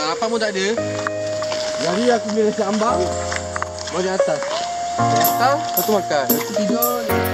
Sarapan pun tak ada. Jadi aku bila nasi ambang. Bawa di atas. Atas, lepas tu makan. Lepas tu tidur.